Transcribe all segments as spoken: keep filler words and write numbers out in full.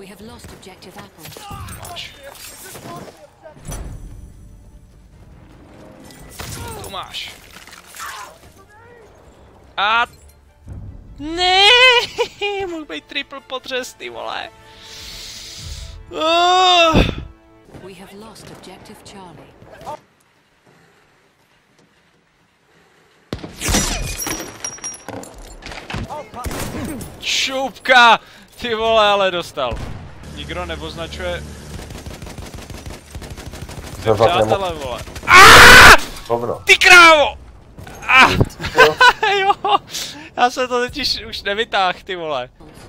Máš. To máš. A... Ne, mohl být triple podřez, ty vole. Uh. We have lost objective Charlie. Šupka! Ty vole, ale dostal. Nikdo neoznačuje... Ty přátelé, vole. Dobro. Ty krávo! Ah. Jo, já jsem to totiž už nevytáhl, ty vole.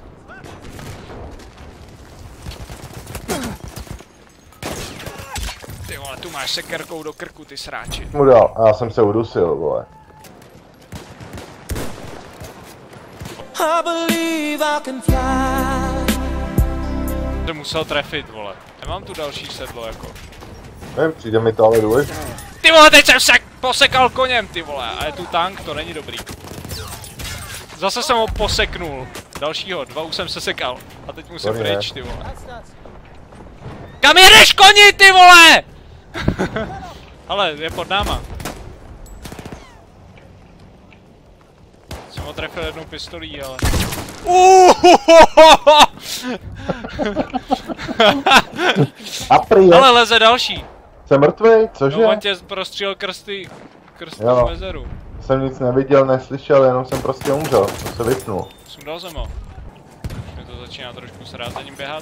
Ty vole, tu máš sekerkou do krku, ty sráči. Mu dal, a já jsem se udusil, vole. I believe I can fly. To musel trefit, vole. Nemám tu další sedlo, jako. Nevím, přijde mi to ale důležité. Ty vole, teď jsem se posekal koněm, ty vole. A je tu tank, to není dobrý. Zase jsem ho poseknul. Dalšího, dva už jsem se sekal. A teď musím Dobrý, pryč, ty vole. Kam jedeš, koni, ty vole? Ale je pod náma. Jsem ho trefil jednou pistolí, ale... Ale leze další. Jsem mrtvej, cože? No, on tě prostřílel krsty, krsty v mezeru. Jsem nic neviděl, neslyšel, jenom jsem prostě umřel, jsem se vypnul. Sundal jsem ho. Už mi to začíná trošku srát za ním běhat.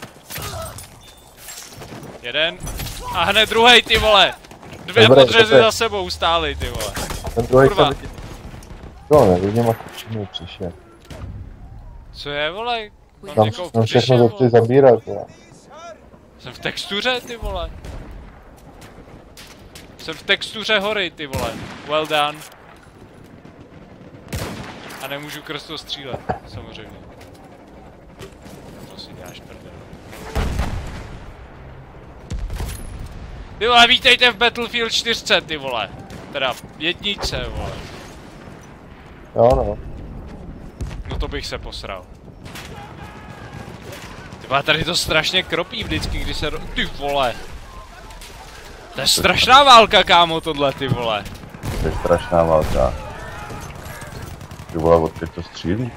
Jeden. A hned druhej, ty vole. Dvě Dobré, podřezy dobré. za sebou stály, ty vole. Ten druhý Kurva. jsem... No, nevidím, jak čemu přišel. Co je, vole? Mám Tam někoho jsem přišel, všechno to chci vole. zabírat, vole. Jsem v textuře, ty vole. Jsem v textuře hory, ty vole. Well done. A nemůžu krsto střílet, samozřejmě. To si děláš prdel. Ty vole, vítejte v Battlefield čtyři, ty vole. Teda jedničce, vole. Jo, no. No to bych se posral. Ty vole, tady to strašně kropí vždycky, když se... Ty vole. To je strašná válka, kámo, tohle, ty vole. To je strašná válka. Ty vole, odkud to střílí?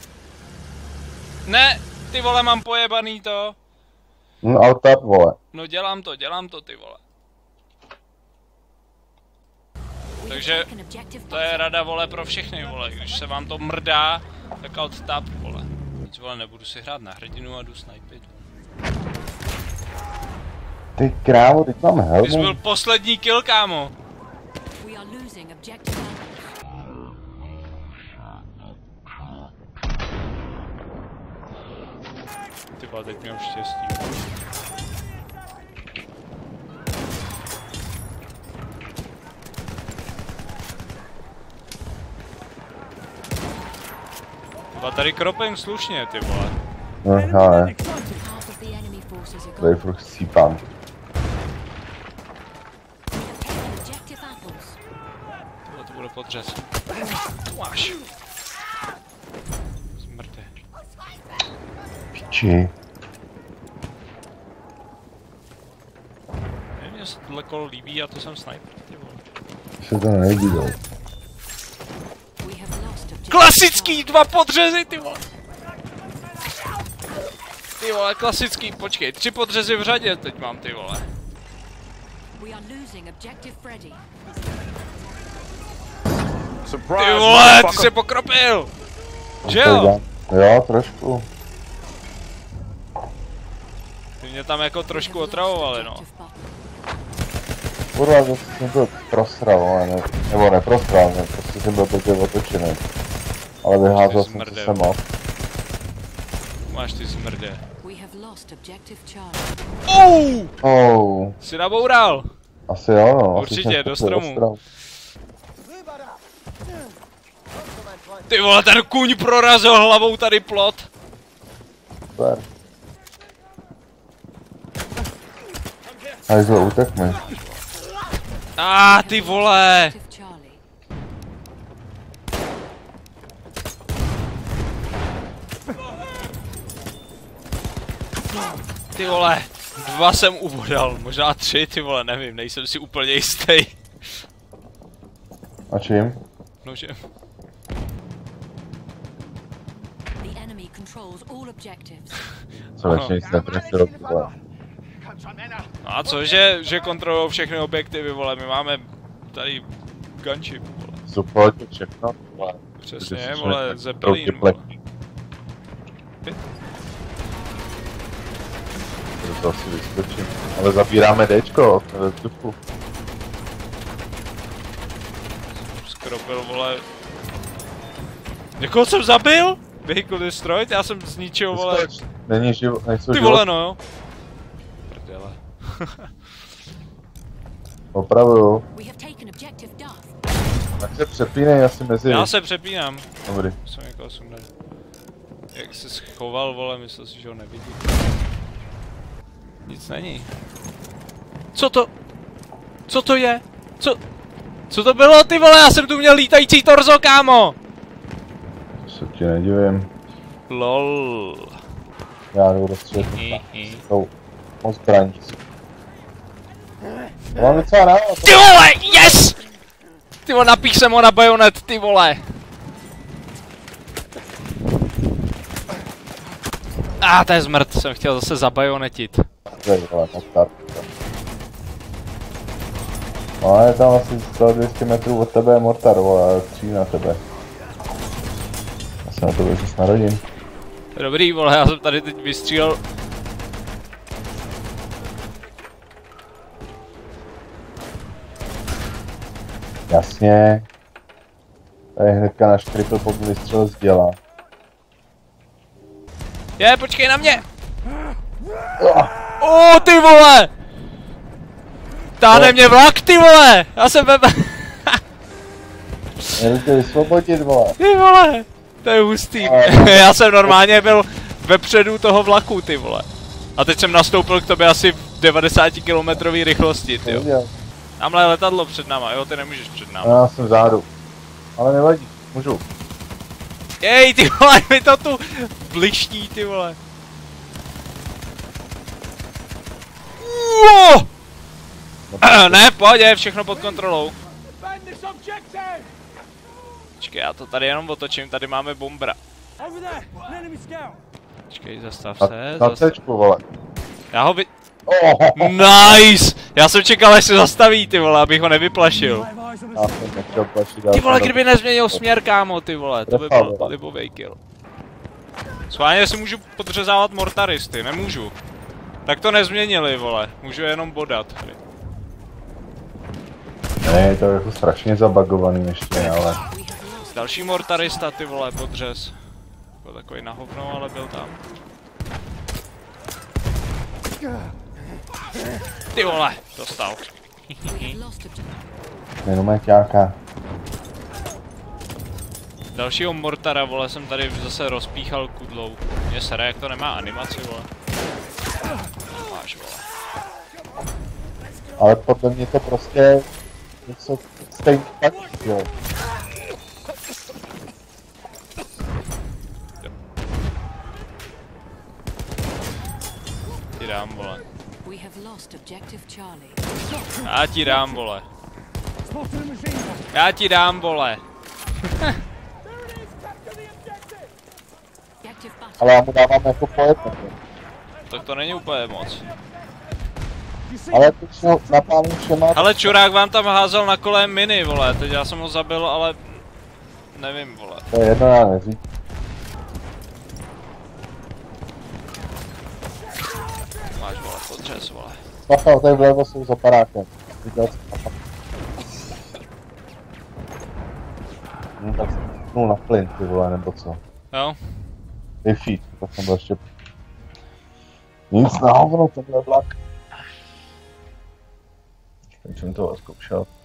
Ne, ty vole, mám pojebaný to. No, auta, vole. No dělám to, dělám to, ty vole. Takže to je rada, vole, pro všechny, vole. Když se vám to mrdá, tak alt tab, vole. Nic, vole, nebudu si hrát na hrdinu a jdu snipit. Ty krávo, teď mám helmu. Ty jsi byl poslední kill, kámo. Ty vole, teď měl štěstí. A tady kropím slušně, ty vole. No, ale. Tady furt chcípám. Tohle to bude podřez. Máš. Zmrde. Piči. Nevím, jestli tohle kolo líbí a to jsem sniper, ty vole. Se to nelíbilo. Klasický dva podřezy, ty vole. Ty vole, klasický, počkej, tři podřezy v řadě teď mám, ty vole. Ty vole, ty se pokropil! Že jo? Jo, trošku. Ty mě tam jako trošku otravovali, no. Kurva, zase jsem byl prosral, ale ne, nebo neprosral, ne, prostě jsem byl blbě otočený. Ale vyházel jsem se sem off. Máš ty smrdě. Oh! Oh. Jsi naboural? Asi jo, no. Určitě, do stromu. Ty vole, ten kůň prorazil hlavou tady plot. Super. Hajzl, utek mi. A ah, ty vole. Ty vole, dva jsem ubodal, možná tři, ty vole, nevím, nejsem si úplně jistý. A čím? Nože. The enemy controls all objectives. Co ještě nic netrefilo, vole. No a co, že, že kontrolujou všechny objektivy, vole, my máme tady gunship, vole. Supportě všechno, vole. Přesně, vole, Zeppelin, vole. To asi vyskočím. Ale zabíráme Dčko ve vzduchu. Skropil, vole. Někoho jsem zabil? Vehicle destroyed? Já jsem zničil, vole. Není život, nejsou Ty život. vole, no jo. Prdele. Opravuju. We have taken objective Duff. Tak se přepínej asi mezi... Já se přepínám. Dobrý. Musím někoho sundat. Jak se schoval, vole, myslel si, že ho nevidí. Nic není. Co to? Co to je? Co? Co to bylo, ty vole? Já jsem tu měl lítající torzo, kámo! To se ti nedivím. Lol. Já jdu rozstřelit s tou moc zbraní. Mám docela rád. Ty vole, yes! Ty vole, napích jsem ho na bajonet, ty vole. A ah, to je zmrt, jsem chtěl zase zabajonetit. Tady, vole, tak tak. No je tam asi sto dvě stě metrů od tebe je mortar, vole, ale střílí na tebe. Já se na to zase narodím. Dobrý, vole, já jsem tady teď vystřílel. Jasně. Tady hnedka náš triple pop vystřel z děla. Je, počkej na mě! O, ty vole! Táhne mě vlak, ty vole! Já jsem ve... Měli tě vysvobodit, vole. Ty vole! To je hustý. Já jsem normálně byl vepředu toho vlaku, ty vole. A teď jsem nastoupil k tobě asi v devadesátikilometrové rychlosti, ty jo. Tamhle je letadlo před náma, jo, ty nemůžeš před náma. No, já jsem vzadu. Ale nevadí, můžu. Jej, ty vole, mi to tu bliští, ty vole. Uo! Ne, pohodě, všechno pod kontrolou. Počkej, já to tady jenom otočím, tady máme bombra. Počkej, zastav se, Na zastav. cečku, vole. Já ho vy... Oh, Nice! Já jsem čekal, až se zastaví, ty vole, abych ho nevyplašil. já jsem nechtěl plašit. Ty vole, kdyby nezměnil směr, kámo, ty vole, to by byl libovej kill. Schválně si můžu podřezávat mortaristy, nemůžu. Tak to nezměnili, vole, můžu jenom bodat. Ne, je to jako strašně zabagovaný ještě, ale... Další mortarista, ty vole, podřez. Byl takový na hovno, ale byl tam. Ty vole, dostal. Jenom meťáka. Dalšího mortara, vole, jsem tady zase rozpíchal kudlou. Mě sere, jak to nemá animaci, vole. Máš, vole. Ale podle mě to prostě... něco stejně tak, jo. Ti dám, vole. We have lost objective Charlie. Já ti dám, vole. Já ti dám, vole. Objective Butter. Ale já mu dávám jako pojet. Tak to není úplně moc. Ale teď šel na pánu všema... Ale čurák vám tam házel na kole miny, vole. Teď já jsem ho zabil, ale... Nevím, vole. To je jedno, já neřík. Máš, vole, podřez, vole. Bacha, tady vlevo jsou za parákem. Viděl jsem bacha. No tak jsem na plyn, ty vole, nebo co. Jo? Wi-Fi, to jsem byl ještě... Nic na hovno, tenhle vlak. Teď jsem toho zkoušel.